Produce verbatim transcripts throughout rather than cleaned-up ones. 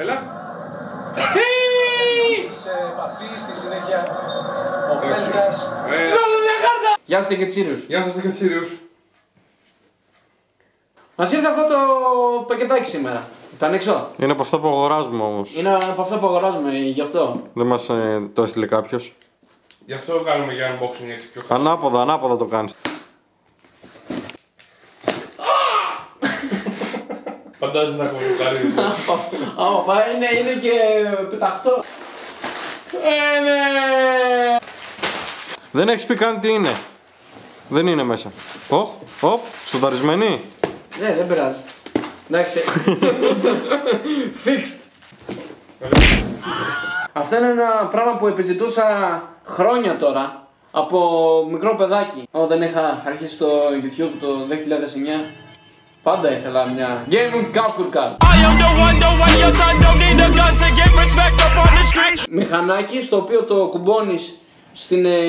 Έλα. Σε επαφή στη συνέχεια ο Πέλκας. Γεια σας Τεκετσίριους. Γεια σας Τεκετσίριους. Μας ήρθε αυτό το πακετάκι σήμερα. Το ανοίξω. Είναι από αυτά που αγοράζουμε όμως. Είναι από αυτά που αγοράζουμε, γι' αυτό. Δεν μας ε, το έστειλε κάποιος. Γι' αυτό κάνουμε για unboxing έτσι πιο χαμηλά. Ανάποδα, ανάποδα το κάνεις. Φαντάζεσαι να έχουμε λουκάρι. Άμα πάει είναι, είναι και πεταχτό. Ε, ναι. Δεν έχεις πει καν τι είναι. Δεν είναι μέσα. Οχ, οχ, σουδαρισμένη. Ναι, δεν πειράζει. Εντάξει. Fixed. Αυτό είναι ένα πράγμα που επιζητούσα χρόνια τώρα από μικρό παιδάκι. Όταν είχα αρχίσει στο YouTube το δύο χιλιάδες εννιά, πάντα ήθελα μια gaming capture card. Μηχανάκι στο οποίο το κουμπώνεις στην ε,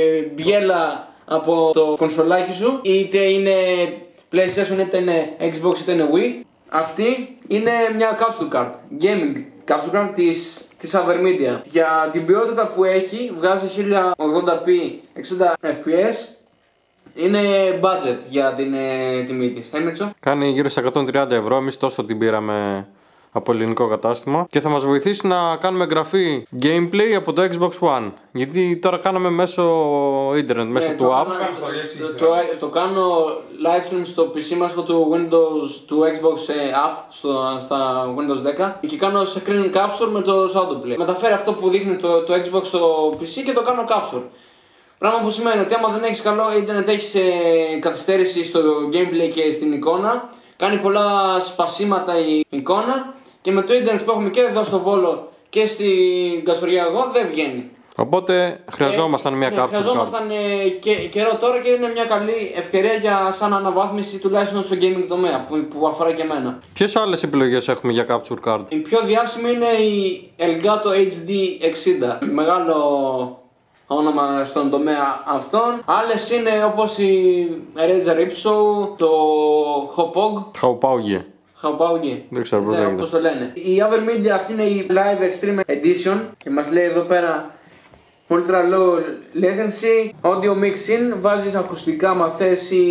μπιέλα από το κονσολάκι σου, είτε είναι PlayStation, είτε είναι Xbox, είτε είναι Wii. Αυτή είναι μια capture card, gaming capture card της, της Avermedia. Για την ποιότητα που έχει, βγάζει χίλια ογδόντα πι εξήντα φρέιμς περ σέκοντ. Είναι budget για την ε, τιμή της. Έμετσο. Κάνει γύρω στα εκατόν τριάντα ευρώ, εμείς τόσο την πήραμε από ελληνικό κατάστημα. Και θα μας βοηθήσει να κάνουμε εγγραφή gameplay από το Xbox One. Γιατί τώρα κάναμε μέσω ίντερνετ, μέσω Ναι, του το app. κάνω- το, το, το κάνω live stream στο πι σι μας του Windows, του Xbox ε, app στο, στα Windows δέκα και κάνω screen capture με το Shadowplay. Μεταφέρει αυτό που δείχνει το, το Xbox στο πι σι και το κάνω capture. Πράγμα που σημαίνει ότι άμα δεν έχεις καλό ίντερνετ, έχεις ε, καθυστέρηση στο gameplay και στην εικόνα, κάνει πολλά σπασίματα η εικόνα και με το ίντερνετ που έχουμε και εδώ στο Βόλο και στην Καστοριά εγώ δεν βγαίνει. Οπότε χρειαζόμασταν Ε, μια ναι, capture card. Χρειαζόμασταν ε, και, καιρό τώρα και είναι μια καλή ευκαιρία για σαν αναβάθμιση τουλάχιστον στο gaming τομέα που, που αφορά και εμένα. Ποιες άλλες επιλογές έχουμε για capture card? Η πιο διάσημη είναι η Elgato έιτς ντι εξήντα. Μεγάλο όνομα στον τομέα αυτών. Άλλες είναι όπως η Razer Ipso, το Hopog. Χαουπάουγε. Hopog. Δεν ξέρω πώς Ναι, λέγεται. όπως το λένε. Η Avermedia αυτή είναι η Live Extreme Edition και μας λέει εδώ πέρα Ultra Low Latency, Audio Mixing, βάζεις ακουστικά μα θέσει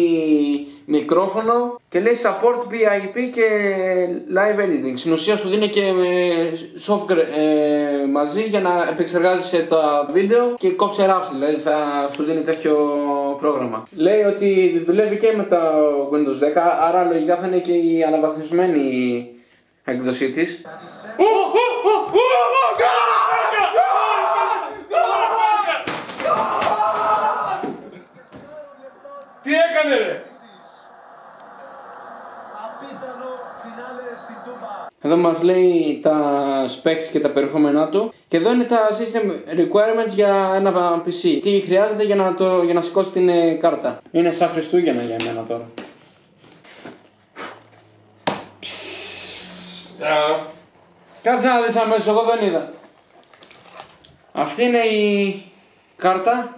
μικρόφωνο και λέει Support πι άι πι και Live Editing. Στην ουσία σου δίνει και software ε, μαζί για να επεξεργάζεσαι τα βίντεο και κόψε raps, δηλαδή θα σου δίνει τέτοιο πρόγραμμα. Λέει ότι δουλεύει και με τα Windows δέκα, άρα λογικά θα είναι και η αναβαθμισμένη έκδοσή της. Τι έκανε ρε! Απίθανο φινάλε στην Τούμπα. Εδώ μας λέει τα specs και τα περιεχόμενά του και εδώ είναι τα system requirements για ένα πι σι. Τι χρειάζεται για να, το, για να σηκώσει την ε, κάρτα. Είναι σαν Χριστούγεννα για μένα τώρα. Α, Κάτσε να δεις αμέσως, εγώ δεν είδα. Αυτή είναι η κάρτα.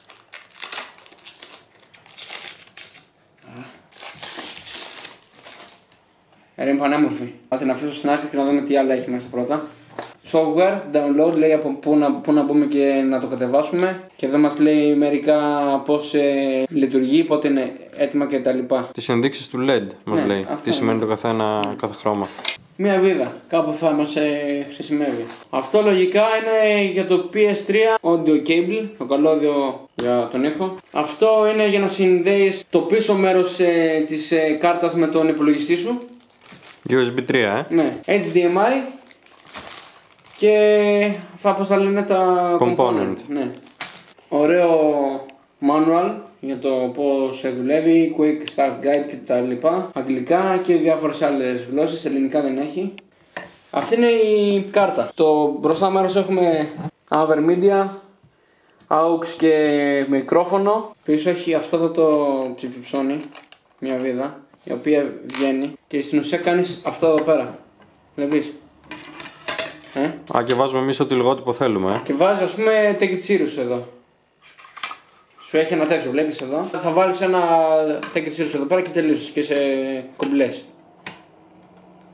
Ρε είναι πανέμορφη. Θα την αφήσω στην άκρη και να δούμε τι άλλα έχει μέσα πρώτα. Software, download, λέει από πού να, πού να μπούμε και να το κατεβάσουμε. Και εδώ μας λέει μερικά πώς ε, λειτουργεί, πότε είναι έτοιμα κτλ. Τις ενδείξεις του ελ ι ντι μας Ναι, λέει. αυτό Τι είναι. σημαίνει το καθένα, κάθε χρώμα. Μία βίδα, κάπου θα μας ε, χρησιμεύει. Αυτό λογικά είναι για το πι ες θρι audio cable, το καλώδιο για τον ήχο. Αυτό είναι για να συνδέεις το πίσω μέρος ε, της ε, κάρτας με τον υπολογιστή σου. γιου ες μπι τρία, ε. Ναι, έιτς ντι εμ άι και θα πώς τα λένε τα Component. Ναι. Ωραίο manual για το πώς δουλεύει, quick start guide και τα λοιπά. Αγγλικά και διάφορες άλλες γλώσσες, ελληνικά δεν έχει. Αυτή είναι η κάρτα. Στο μπροστά μέρος έχουμε Avermedia, aux και μικρόφωνο. Πίσω έχει αυτό το ψηφιψώνει, μια βίδα, η οποία βγαίνει και στην ουσία κάνεις αυτό εδώ πέρα. Βλέπεις. Ε? Α, και βάζουμε εμείς ό,τι λογότυπο θέλουμε, ε. Και βάζεις ας πούμε Take εδώ. Σου έχει ένα τέτοιο, βλέπεις εδώ. Θα βάλεις ένα Take εδώ πέρα και τελείωσες και σε κομπλές.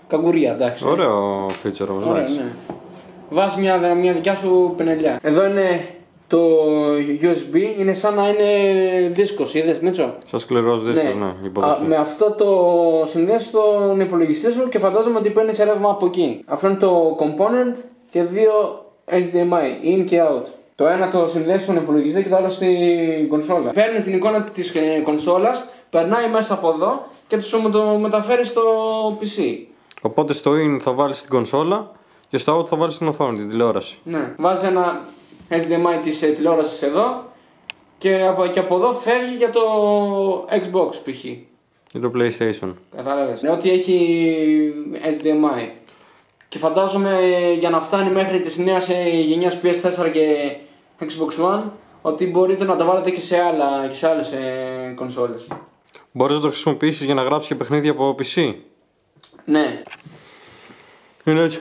Καγκουρία, εντάξει. Ωραίο feature όμως. Ωραία, ναι. Βάζει μια, μια δικιά σου πινελιά. Εδώ είναι το γιου ες μπι, είναι σαν να είναι δίσκος, είδες Μίτσο. Σαν σκληρός δίσκος, ναι, ναι Α, με αυτό το συνδέεις στον υπολογιστή σου και φαντάζομαι ότι παίρνεις ρεύμα από εκεί. Αυτό είναι το component και δύο έιτς ντι εμ άι, in και out. Το ένα το συνδέεις στον υπολογιστή και το άλλο στην κονσόλα. Παίρνει την εικόνα της κονσόλας, περνάει μέσα από εδώ και σου το μεταφέρει στο πι σι. Οπότε στο in θα βάλεις την κονσόλα και στο out θα βάλεις την οθόνη, την τηλεόραση. Ναι, βάζει ένα έιτς ντι εμ άι της τηλεόρασης εδώ και από, και από εδώ φεύγει για το Xbox π.χ. Για το PlayStation. Κατάλαβες. Ναι, ότι έχει έιτς ντι εμ άι. Και φαντάζομαι για να φτάνει μέχρι της νέας γενιάς πι ες φορ και Xbox One ότι μπορείτε να τα βάλετε και σε, άλλα, και σε άλλες ε, κονσόλες. Μπορείς να το χρησιμοποιήσεις για να γράψεις και παιχνίδια από πι σι. Ναι. Είναι έτσι.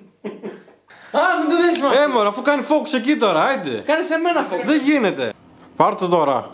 Α, μην το δεις μας. Ε, μωρά, αφού κάνει focus εκεί τώρα, άιντε. Κάνε σε μένα φόβο. Δεν γίνεται. Πάρ' το τώρα.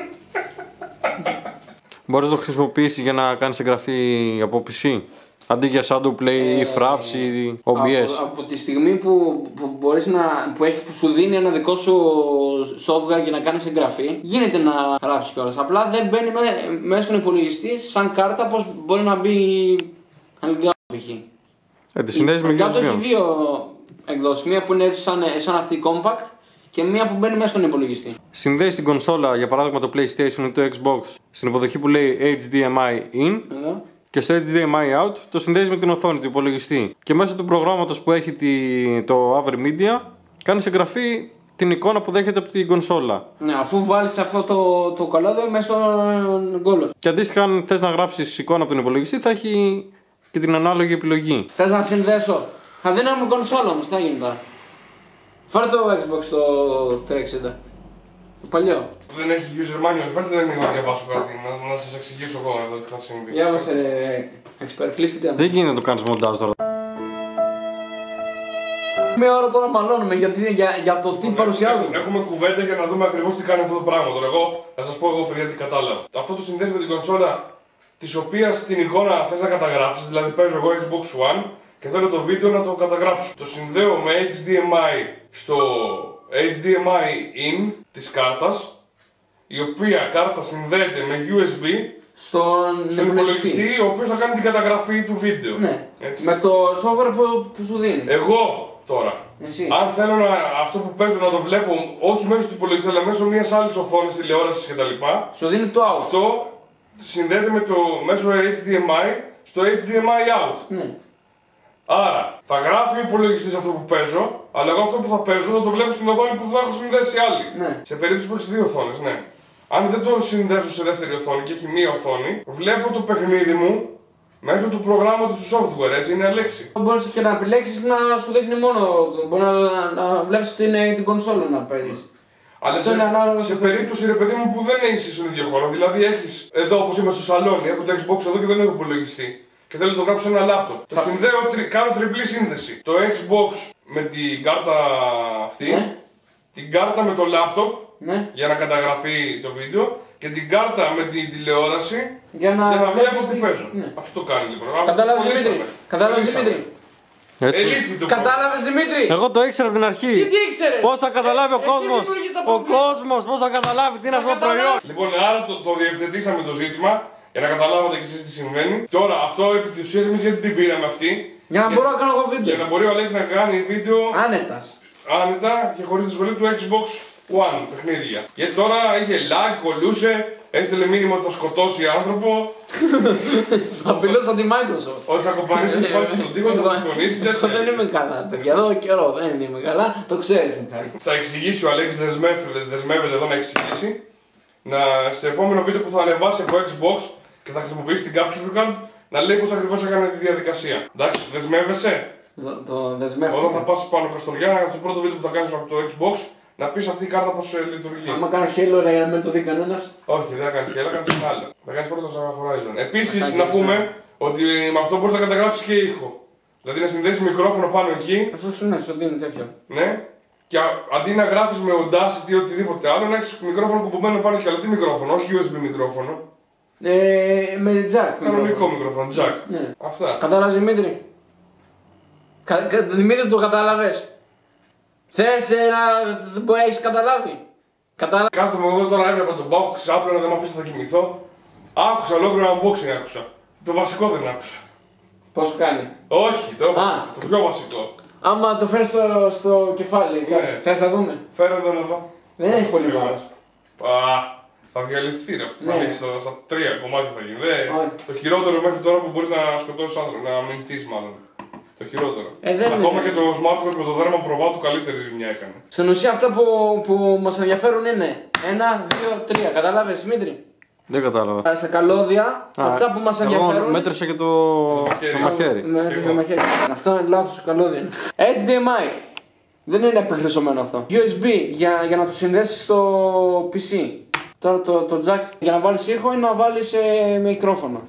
Μπορείς να το χρησιμοποιήσεις για να κάνεις εγγραφή από πι σι. Αντί για Shadowplay ή Fraps ή ο μπι ες. Από, από τη στιγμή που, που, μπορείς να, που, έχει, που σου δίνει ένα δικό σου software για να κάνεις εγγραφή, γίνεται να γράψεις κιόλας. Απλά δεν μπαίνει με, μέσα στον υπολογιστή σαν κάρτα πως μπορεί να μπει Elgato π.χ. Ε, τη συνδέεις με γιου ες μπι. Έχει δύο εκδόσεις. Μία που είναι σαν, σαν αυτή compact και μία που μπαίνει μέσα στον υπολογιστή. Συνδέεις την κονσόλα, για παράδειγμα το PlayStation ή το Xbox, στην υποδοχή που λέει έιτς ντι εμ άι in. Εδώ. Και στο έιτς ντι εμ άι out το συνδέεις με την οθόνη του υπολογιστή. Και μέσω του προγράμματος που έχει τη, το AverMedia κάνεις εγγραφή την εικόνα που δέχεται από την κονσόλα. Ναι, αφού βάλεις αυτό το, το καλώδιο μέσα στον κόλλο. Και αντίστοιχα, αν θες να γράψεις εικόνα από τον υπολογιστή, θα έχει και την ανάλογη επιλογή. Θες να συνδέσω. Θα δίναμε κονσόλα όμως, τι θα γίνει τώρα. Φέρε το Xbox το τριακόσια εξήντα. Το παλιό. Δεν έχει user manual, φέρτε δεν είναι να διαβάσω κάτι, να, να σας εξηγήσω εγώ εδώ τι θα συμβεί. Διάβασε ρε, expert, κλείστε τι. Δεν γίνεται να το κάνεις μοντάζ τώρα. Μία ώρα τώρα μαλώνουμε γιατί, για, για το τι παρουσιάζουμε. Έχουμε κουβέντα για να δούμε ακριβώς τι κάνει αυτό το πράγμα. Τώρα, εγώ θα σας πω εγώ παιδιά τι κατάλαβα. Αυτό το συνδέεται με την κονσόλα της οποίας την εικόνα θες να καταγράψεις, δηλαδή παίζω εγώ Xbox One και θέλω το βίντεο να το καταγράψω. Το συνδέω με έιτς ντι εμ άι στο έιτς ντι εμ άι in της κάρτας, η οποία κάρτα συνδέεται με γιου ες μπι στον, στον υπολογιστή, ο οποίος θα κάνει την καταγραφή του βίντεο. Ναι. Έτσι. Με το software που, που σου δίνει. Εγώ τώρα, Εσύ. αν θέλω να, αυτό που παίζω να το βλέπω όχι μέσω του υπολογιστή αλλά μέσω μιας άλλης οθόνης τηλεόρασης κτλ. Σου δίνει το out. Αυτό συνδέεται με το μέσω έιτς ντι εμ άι στο έιτς ντι εμ άι out. Ναι. Άρα θα γράφει ο υπολογιστής αυτό που παίζω, αλλά εγώ αυτό που θα παίζω θα το βλέπω στην οθόνη που θα έχω συνδέσει άλλη. Ναι. Σε περίπτωση που έχει δύο οθόνες, ναι. Αν δεν το συνδέσω σε δεύτερη οθόνη και έχει μία οθόνη, βλέπω το παιχνίδι μου μέσω του προγράμματος του software, έτσι είναι αλέξη. Μπορείς και να επιλέξεις να σου δείχνει μόνο. Μπορεί να, να βλέπεις την, την κονσόλα να παίζεις. Αλλά σε, σε περίπτωση ρε παιδί μου που δεν έχεις στον ίδιο χώρο, δηλαδή έχεις εδώ όπως είμαι στο σαλόνι, έχω το Xbox εδώ και δεν έχω υπολογιστή και θέλω να το γράψω σε ένα laptop. Το συνδέω, τρι, κάνω τριπλή σύνδεση. Το Xbox με την κάρτα αυτή, Ναι. την κάρτα με το laptop Ναι. για να καταγραφεί το βίντεο και την κάρτα με την τηλεόραση Για να, για να βλέπω βλέπεις τι τι- παίζω. Ναι. Αυτό το κάνει λοιπόν. Κατάλαβες Αυτό Δημήτρη. κολλήσαμε. Κατάλαβες Κολλήσαμε. Δημήτρη. Έτσι. Ελήφθη το πρώτο. Κατάλαβες Δημήτρη. Εγώ το ήξερα από την αρχή. Τι ήξερες? Πώς θα καταλάβει ο Εσύ κόσμος. δημιούργησες τα Ο προβλήματα. κόσμος, πώς θα καταλάβει τι είναι αυτό το προϊόν. Λοιπόν, άρα το, το διευθετήσαμε το ζήτημα για να καταλάβατε κι εσείς τι συμβαίνει. Τώρα αυτό επί της ουσίας εμείς γιατί την πήραμε αυτή. Για να μπορώ να κάνω εγώ Για βίντεο. να μπορεί ο Αλέξης να κάνει βίντεο Άνετας. άνετα και χωρίς τη σχολή του Xbox One παιχνίδια. Και τώρα είχε lag, κολούσε, έστελε μήνυμα ότι θα σκοτώσει άνθρωπο, Απειλώσα τη Microsoft. ότι θα κομπανίσει το κεφάλι στον τοίχο, θα αυτοκτονήσει, Δεν τέτοια. είμαι καλά, παιδιά. Εδώ καιρό δεν είμαι καλά. Το ξέρεις, Μιχάλη. Θα εξηγήσει ο Αλέξης, δεσμεύεται, δεσμεύεται εδώ να εξηγήσει. Να, στο επόμενο βίντεο που θα ανεβάσει από Xbox και θα χρησιμοποιήσει την capture card να λέει πώς ακριβώς έκανε τη διαδικασία. Εντάξει, δεσμεύεσαι. Το, το Όταν θα δεσμεύω. πας πάνω Καστοριά, στο πρώτο βίντεο που θα κάνεις από το Xbox, να πεις αυτή η κάρτα πώς ε, λειτουργεί. Άμα κάνω χέλο ρε για να μην το δει κανένας. Όχι, δεν θα κάνεις και άλλα, κάνεις ένα άλλο. Θα κάνεις πρώτα το Horizon. Επίσης, Θα να κάνεις πούμε ένα. ότι με αυτό μπορείς να καταγράψεις και ήχο. Δηλαδή να συνδέσεις μικρόφωνο πάνω εκεί, Αυτό σου είναι, σου δίνει τέτοιο. ναι, και α- αντί να γράφεις με Audacity ή οτιδήποτε άλλο, να έχεις μικρόφωνο κουμπωμένο πάνω εκεί. Αλλά τι μικρόφωνο, όχι γιου ες μπι μικρόφωνο. Ε, με jack. Κανονικό μικρόφωνο, jack. Ναι. Αυτά. Κατάλαβες Δημήτρη. Κα, κα, Δημήτρη το κατάλαβες. Θες ε, να μπορεί να έχεις καταλάβει. Κατάλαβες. Κάθομαι εδώ τώρα, έβλεπα τον Πάο, ξάπλωνα, δεν με αφήσει να κοιμηθώ. Άκουσα ολόκληρο unboxing άκουσα. Το βασικό δεν άκουσα. Πώς σου κάνει. Όχι, το, Α. το πιο βασικό. Άμα το φέρεις στο, στο κεφάλι, Ναι. θες να δούμε. Φέρε εδώ να δω. Δεν έχει πολύ βάρος. Α, θα διαλυθεί ρε αυτό. Ναι. Θα ανοίξει τα- στα τρία κομμάτια θα γίνει. Δεν- Όχι. Το χειρότερο μέχρι τώρα που μπορεί να σκοτώσει άνθρωπο, να μηνθείς μάλλον. Το χειρότερο. Ε, δεν Ακόμα είναι. και το smartphone με το δέρμα προβάτου καλύτερη ζημιά έκανε. Στην ουσία αυτά που, που μας ενδιαφέρουν είναι ένα, δύο, τρία. Κατάλαβες Δημήτρη. Δεν κατάλαβα. Σε καλώδια, Α, αυτά που μας εγώ ενδιαφέρουν. μέτρησα και το, μαχαίρι. το μαχαίρι. Με Και το εγώ. μαχαίρι. Αυτό είναι λάθος καλώδιο. έιτς ντι εμ άι. Δεν είναι επιχρυσωμένο αυτό. γιου ες μπι για, για να το συνδέσεις στο πι σι. Τώρα το, το jack για να βάλεις ήχο ή να βάλεις ε, μικρόφωνο.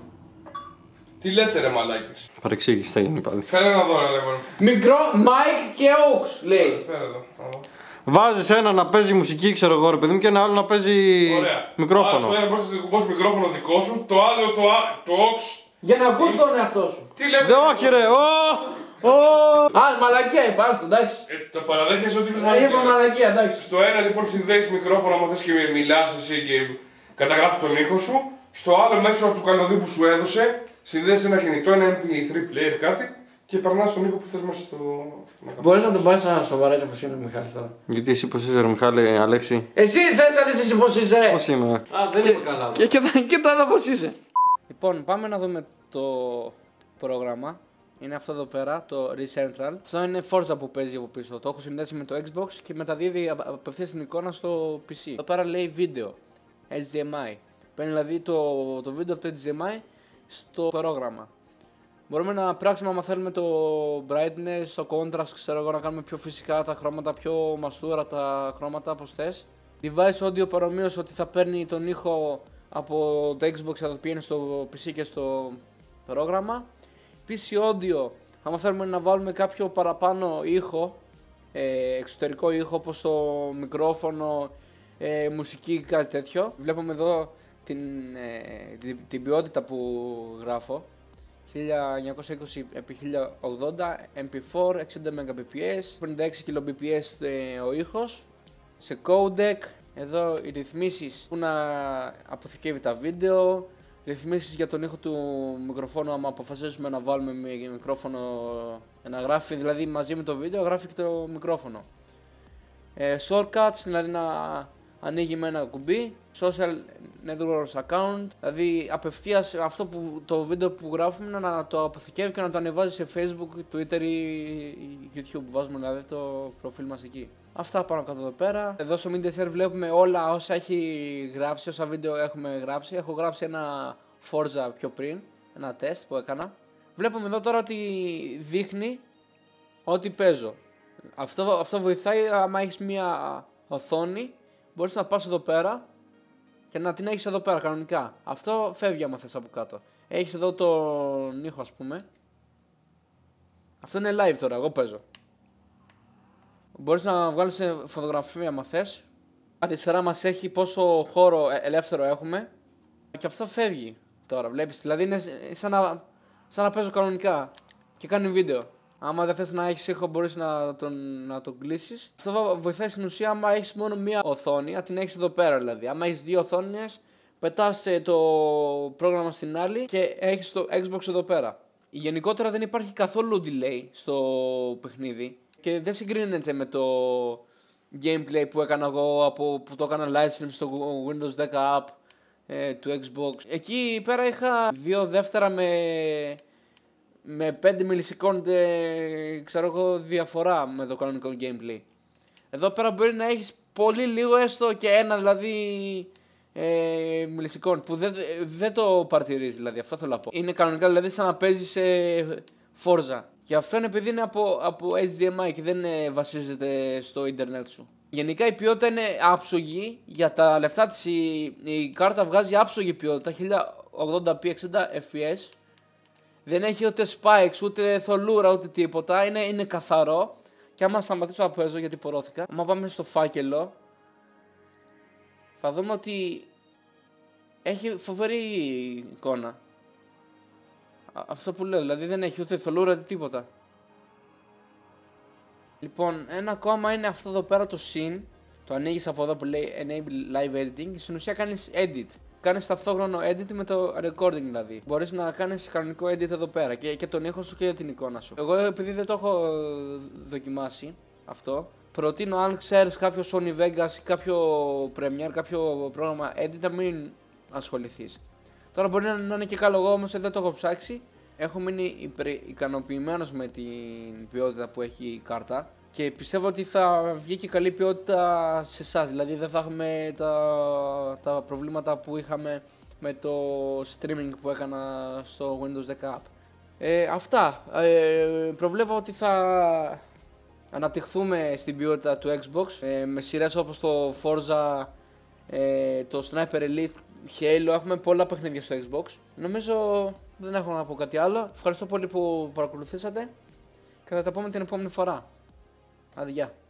Τι λέτε ρε μαλάκες. Παρεξήγηση θα γίνει πάλι. Φέρε να δω ρε λέγω. Μικρό, mic και aux λέει. Φέρε εδώ. να δω. Βάζει ένα να παίζει μουσική, ξέρω εγώ, ρε παιδί μου, και ένα άλλο να παίζει Ωραία. μικρόφωνο. Άρα, το ένα μπορείς να κουμπώσει μικρόφωνο δικό σου, το άλλο το, α- το aux. Για να ακούς τον εαυτό σου. Τι λέτε. Δεν, όχι ρε, ω, ω. Α, μαλακία είπα, άστο, εντάξει. Ε, το παραδέχεσαι ότι είπες Α, είπα μαλακία. μαλακία, εντάξει. Στο ένα λοιπόν συνδέεις μικρόφωνο άμα θες και μιλάς εσύ και καταγράφει τον ήχο σου. Στο άλλο μέσω του καλωδίου που σου έδωσε συνδέεις ένα κινητό, ένα εμ πι θρι player κάτι και περνάς τον ήχο που θες μέσα στο... Μπορείς να τον πάρεις σαν σοβαρά έτσι όπως είναι ο Μιχάλης τώρα. Γιατί εσύ πώς είσαι, ρε Μιχάλη, Αλέξη. Εσύ θες να δεις εσύ πώς είσαι ρε. Πώς είμαι. Α, δεν είμαι καλά. Και κοίτα, κοίτα εδώ πώς είσαι. Λοιπόν, πάμε να δούμε το πρόγραμμα. Είναι αυτό εδώ πέρα, το ReCentral. Αυτό είναι Forza που παίζει από πίσω. Το έχω συνδέσει με το Xbox και μεταδίδει απευθείας την εικόνα στο πι σι. Εδώ πέρα λέει βίντεο, έιτς ντι εμ άι. Παίρνει δηλαδή το, το βίντεο από το έιτς ντι εμ άι στο πρόγραμμα. Μπορούμε να πράξουμε άμα θέλουμε το brightness, το contrast, ξέρω εγώ, να κάνουμε πιο φυσικά τα χρώματα, πιο μαστούρα τα χρώματα, όπως θες. Device audio παρομοίως ότι θα παίρνει τον ήχο από το Xbox, θα το πηγαίνει στο πι σι και στο πρόγραμμα. πι σι audio, άμα θέλουμε να βάλουμε κάποιο παραπάνω ήχο, ε, εξωτερικό ήχο όπως το μικρόφωνο, ε, μουσική, κάτι τέτοιο. Βλέπουμε εδώ την, ε, την, την ποιότητα που γράφω. χίλια εννιακόσια είκοσι επί χίλια ογδόντα εμ πι φορ, εξήντα Mbps, πενήντα έξι kbps ε, ο ήχος. Σε codec, εδώ οι ρυθμίσεις που να αποθηκεύει τα βίντεο, ρυθμίσεις για τον ήχο του μικροφόνου άμα αποφασίσουμε να βάλουμε μικρόφωνο να γράφει, δηλαδή μαζί με το βίντεο γράφει και το μικρόφωνο. Ε, shortcuts, δηλαδή να ανοίγει με ένα κουμπί, social networks account, δηλαδή απευθείας αυτό που, το βίντεο που γράφουμε να το αποθηκεύει και να το ανεβάζει σε Facebook, Twitter ή YouTube. Βάζουμε δηλαδή το προφίλ μας εκεί. Αυτά πάνω κάτω εδώ πέρα. Εδώ στο Media Share βλέπουμε όλα όσα έχει γράψει, όσα βίντεο έχουμε γράψει. Έχω γράψει ένα Forza πιο πριν, ένα τεστ που έκανα. Βλέπουμε εδώ τώρα ότι δείχνει ότι παίζω. Αυτό, αυτό βοηθάει άμα έχεις μία οθόνη, μπορείς να πας εδώ πέρα και να την έχεις εδώ πέρα κανονικά. Αυτό φεύγει άμα θες από κάτω. Έχεις εδώ τον ήχο ας πούμε. Αυτό είναι live τώρα, εγώ παίζω. Μπορείς να βγάλεις φωτογραφία άμα θες. Αριστερά μας έχει πόσο χώρο ελεύθερο έχουμε. Και αυτό φεύγει τώρα, βλέπεις. Δηλαδή είναι σαν να, σαν να παίζω κανονικά και κάνει βίντεο. Άμα δεν θες να έχεις ήχο μπορείς να τον, να τον κλείσεις. Αυτό βοηθάει στην ουσία άμα έχεις μόνο μία οθόνη, να την έχεις εδώ πέρα δηλαδή. Άμα έχεις δύο οθόνες, πετάς το πρόγραμμα στην άλλη και έχεις το Xbox εδώ πέρα. Γενικότερα δεν υπάρχει καθόλου delay στο παιχνίδι και δεν συγκρίνεται με το gameplay που έκανα εγώ από, που το έκανα live stream στο Windows δέκα app ε, του Xbox. Εκεί πέρα είχα δύο δεύτερα με... με πέντε μιλισεκόντ ξέρω εγώ διαφορά με το κανονικό gameplay. Εδώ πέρα μπορεί να έχεις πολύ λίγο έστω και ένα δηλαδή ε, μιλισεκόντ που δεν, δεν το παρτιρίζει δηλαδή, αυτό θέλω να πω. Είναι κανονικά δηλαδή σαν να παίζεις ε, Forza. Και αυτό είναι επειδή είναι από, από έιτς ντι εμ άι και δεν ε, βασίζεται στο ίντερνετ σου. Γενικά η ποιότητα είναι άψογη, για τα λεφτά της η, η κάρτα βγάζει άψογη ποιότητα, χίλια ογδόντα πι εξήντα εφ πι ες. Δεν έχει ούτε spikes, ούτε θολούρα, ούτε τίποτα. Είναι, είναι καθαρό. Και άμα σταματήσω να παίζω γιατί πορώθηκα, άμα πάμε στο φάκελο, θα δούμε ότι έχει φοβερή εικόνα. Αυτό που λέω, δηλαδή δεν έχει ούτε θολούρα ούτε τίποτα. Λοιπόν, ένα ακόμα είναι αυτό εδώ πέρα το scene. Το ανοίγεις από εδώ που λέει Enable Live Editing και στην ουσία κάνεις edit. Κάνεις ταυτόχρονο edit με το recording δηλαδή. Μπορείς να κάνεις κανονικό edit εδώ πέρα και, και τον ήχο σου και την εικόνα σου. Εγώ επειδή δεν το έχω δοκιμάσει αυτό, προτείνω αν ξέρεις κάποιο Sony Vegas ή κάποιο Premiere, κάποιο πρόγραμμα edit να μην ασχοληθείς. Τώρα μπορεί να είναι και καλό, εγώ όμως δεν το έχω ψάξει. Έχω μείνει ικανοποιημένος με την ποιότητα που έχει η κάρτα και πιστεύω ότι θα βγει και καλή ποιότητα σε εσάς. Δηλαδή δεν θα έχουμε τα, τα προβλήματα που είχαμε με το streaming που έκανα στο Windows δέκα App. Ε, αυτά. Ε, προβλέπω ότι θα αναπτυχθούμε στην ποιότητα του Xbox ε, με σειρές όπως το Forza, ε, το Sniper Elite, Halo. Έχουμε πολλά παιχνίδια στο Xbox. Νομίζω δεν έχω να πω κάτι άλλο. Ευχαριστώ πολύ που παρακολουθήσατε και θα τα πούμε την επόμενη φορά. Άντε, γεια.